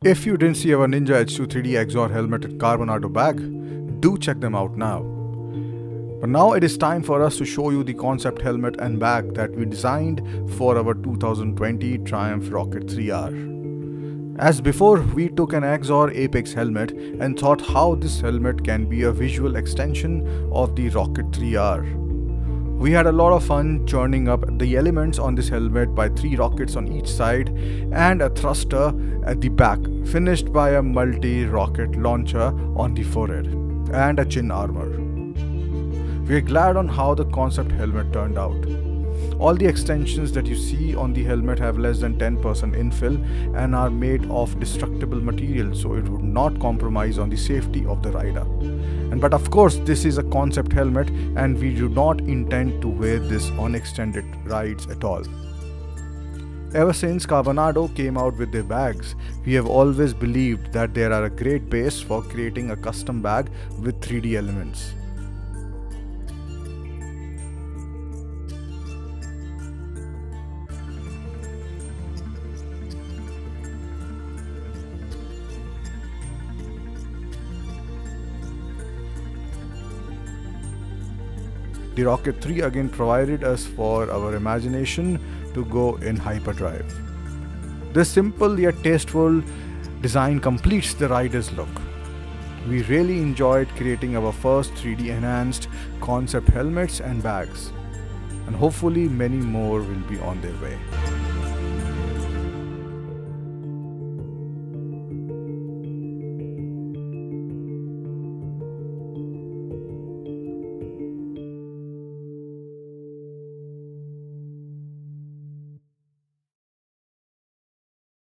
If you didn't see our Ninja H2 3D Exor helmet and Carbonado bag, do check them out now. But now it is time for us to show you the concept helmet and bag that we designed for our 2020 Triumph Rocket 3R. As before, we took an Exor Apex helmet and thought how this helmet can be a visual extension of the Rocket 3R. We had a lot of fun churning up the elements on this helmet by 3 rockets on each side and a thruster at the back, finished by a multi-rocket launcher on the forehead and a chin armor. We are glad on how the concept helmet turned out. All the extensions that you see on the helmet have less than 10% infill and are made of destructible material, so it would not compromise on the safety of the rider. But of course, this is a concept helmet and we do not intend to wear this on extended rides at all. Ever since Carbonado came out with their bags, we have always believed that they are a great base for creating a custom bag with 3D elements. The Rocket 3 again provided us for our imagination to go in hyperdrive. This simple yet tasteful design completes the rider's look. We really enjoyed creating our first 3D enhanced concept helmets and bags, and hopefully many more will be on their way.